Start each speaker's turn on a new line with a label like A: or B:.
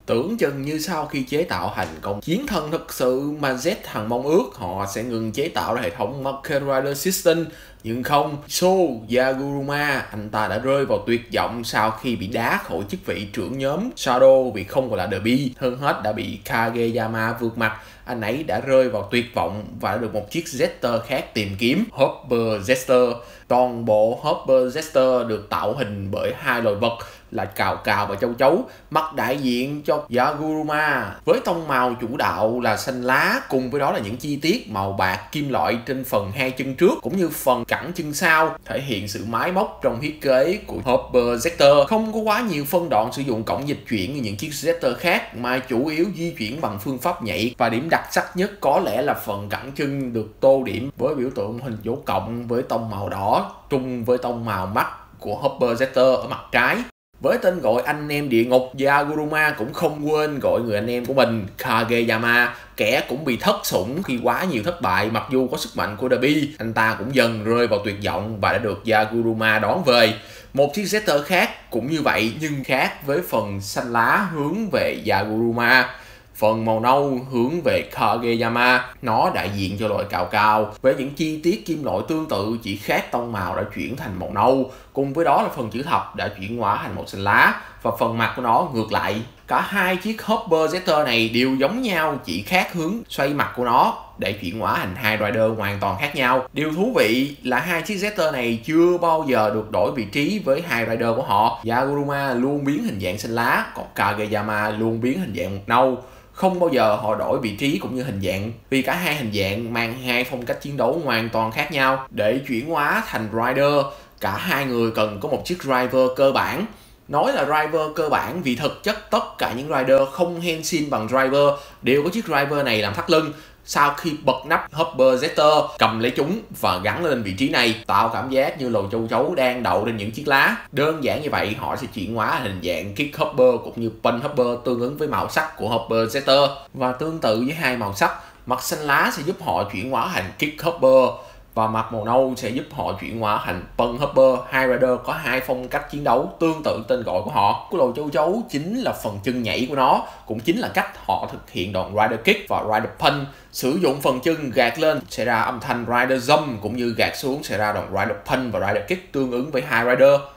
A: Tưởng chừng như sau khi chế tạo thành công chiến thần thực sự mà Z hằng mong ước, họ sẽ ngừng chế tạo ra hệ thống Market Rider System. Nhưng không, So Yaguruma, anh ta đã rơi vào tuyệt vọng sau khi bị đá khỏi chức vị trưởng nhóm Shadow vì không còn là The Bee. Hơn hết đã bị Kageyama vượt mặt, anh ấy đã rơi vào tuyệt vọng và đã được một chiếc Zester khác tìm kiếm, Hopper Zester. Toàn bộ Hopper Zester được tạo hình bởi hai loài vật là cào cào và châu chấu, mặt đại diện cho Yaguruma với tông màu chủ đạo là xanh lá, cùng với đó là những chi tiết màu bạc kim loại trên phần hai chân trước cũng như phần cẳng chân sau, thể hiện sự máy móc trong thiết kế của Hopper Zester. Không có quá nhiều phân đoạn sử dụng cổng dịch chuyển như những chiếc Zester khác, mà chủ yếu di chuyển bằng phương pháp nhảy, và điểm đặc sắc nhất có lẽ là phần cẳng chân được tô điểm với biểu tượng hình dấu cộng với tông màu đỏ trùng với tông màu mắt của Hopper Zester ở mặt trái. Với tên gọi anh em địa ngục, Yaguruma cũng không quên gọi người anh em của mình Kageyama, kẻ cũng bị thất sủng khi quá nhiều thất bại. Mặc dù có sức mạnh của The Bee, anh ta cũng dần rơi vào tuyệt vọng và đã được Yaguruma đón về. Một chiếc Zester khác cũng như vậy, nhưng khác với phần xanh lá hướng về Yaguruma. Phần màu nâu hướng về Kageyama, nó đại diện cho loài cào cào với những chi tiết kim loại tương tự, chỉ khác tông màu đã chuyển thành màu nâu. Cùng với đó là phần chữ thập đã chuyển hóa thành màu xanh lá, và phần mặt của nó ngược lại. Cả hai chiếc Hopper Zester này đều giống nhau, chỉ khác hướng xoay mặt của nó để chuyển hóa thành hai rider hoàn toàn khác nhau. Điều thú vị là hai chiếc Zester này chưa bao giờ được đổi vị trí với hai rider của họ. Yaguruma luôn biến hình dạng xanh lá, còn Kageyama luôn biến hình dạng màu nâu. Không bao giờ họ đổi vị trí cũng như hình dạng, vì cả hai hình dạng mang hai phong cách chiến đấu hoàn toàn khác nhau. Để chuyển hóa thành rider, cả hai người cần có một chiếc driver cơ bản. Nói là driver cơ bản vì thực chất tất cả những rider không henshin bằng driver đều có chiếc driver này làm thắt lưng. Sau khi bật nắp, Hopper Zester cầm lấy chúng và gắn lên vị trí này, tạo cảm giác như lồ châu chấu đang đậu trên những chiếc lá. Đơn giản như vậy, họ sẽ chuyển hóa hình dạng Kick Hopper cũng như Punch Hopper tương ứng với màu sắc của Hopper Zester. Và tương tự với hai màu sắc, mặt xanh lá sẽ giúp họ chuyển hóa thành Kick Hopper và mặt màu nâu sẽ giúp họ chuyển hóa thành Punch Hopper. Hai rider có hai phong cách chiến đấu tương tự tên gọi của họ. Cái lồ châu chấu chính là phần chân nhảy của nó, cũng chính là cách họ thực hiện đòn Rider Kick và Rider Punch. Sử dụng phần chân gạt lên sẽ ra âm thanh Rider Jump, cũng như gạt xuống sẽ ra đòn Rider Punch và Rider Kick tương ứng với hai rider.